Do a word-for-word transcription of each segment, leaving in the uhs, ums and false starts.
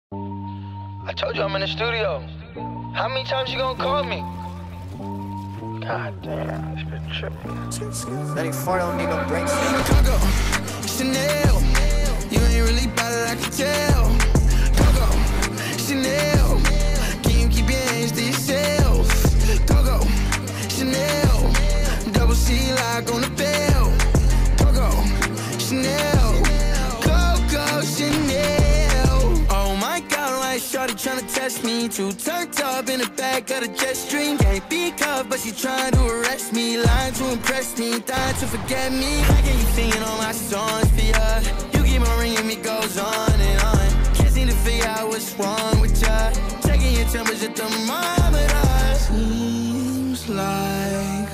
I told you I'm in the studio. How many times you gonna call me? God damn, it's been tripping. thirty-four don't need no brakes. Coco, Chanel, you ain't really bad it, I can tell. Coco, Chanel, can you keep your hands to yourself? Coco, Chanel, double C lock on the bell. Coco, Chanel, Coco, Chanel. Oh my God, like shorty tryna test me. Too turned up in the back of the jet stream. Can't be cuffed, but she trying to arrest me. Lying to impress me, dying to forget me. How can you singing all my songs for ya? You keep on ringing me, goes on and on. Can't seem to figure out what's wrong with ya. Taking your temperature thermometer. Seems like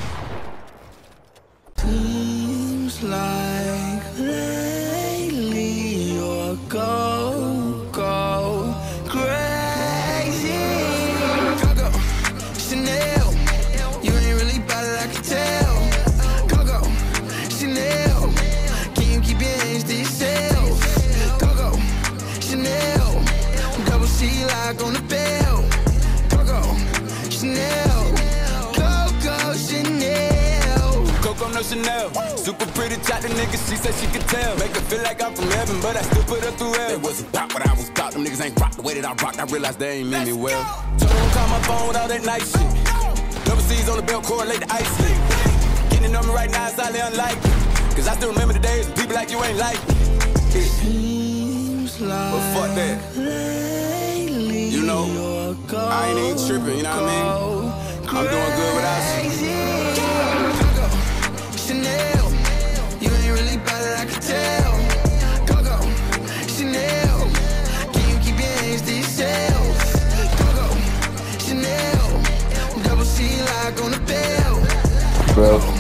Seems like lately you're go, go crazy. Coco, Chanel, you ain't really bad it, I can tell. Coco, Chanel, can you keep your hands to yourself? Coco, Chanel, double C lock on the bell. Coco, Chanel, Coco, Chanel. Coco, no Chanel. Super pretty, chat the nigga, she said she could tell. Make her feel like I'm from heaven, but I still put her through hell. It wasn't about what I was about. Them niggas ain't rock the way that I rocked. I realized they ain't mean me well. Told her don't call my phone with all that nice shit. Double C's on the belt, correlate the ice hit. Getting on me right now, it's highly unlikely. Cause I still remember the days when people like you ain't like me. Seems like but fuck that. lately You know, you're go, I ain't even tripping, you know what I mean? I'm doing good without you. Coco, Chanel, you ain't really bad it, I can tell. Coco, Chanel, can you keep your hands to yourself? Coco, Chanel, double C lock on the bell. Bro.